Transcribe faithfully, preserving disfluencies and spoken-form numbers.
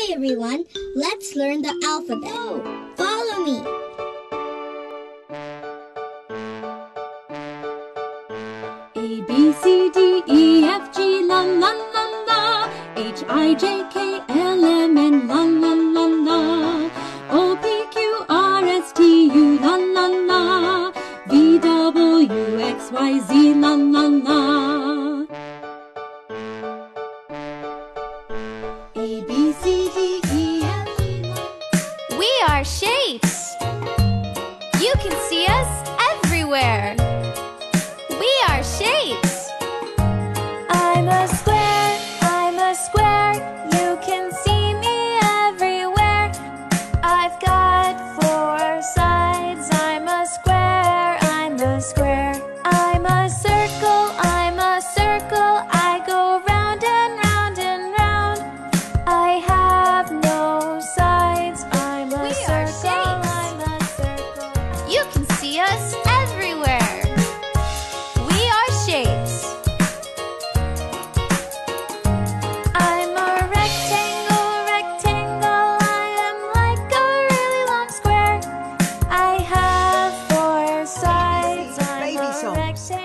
Hi everyone, let's learn the alphabet. Follow me. A, B, C, D, E, F, G, la la la la. H, I, J, K, L, M, N, la la la la. O, P, Q, R, S, T, U, la la la. V, W, X, Y, Z, la la la. A, B, C, D, E, F, G. We are shapes. You can see us everywhere. We are shapes. I'm a square, I'm a square. You can see me everywhere. I've got four sides. I'm a square, I'm a square. I'm a circle, I'm a circle. I go round and round and round. I have no sides. I'm a We circle, are shapes. I'm a circle. You can see us everywhere. We are shapes. I'm a rectangle, rectangle. I am like a really long square. I have four sides. I'm Baby a songs. rectangle.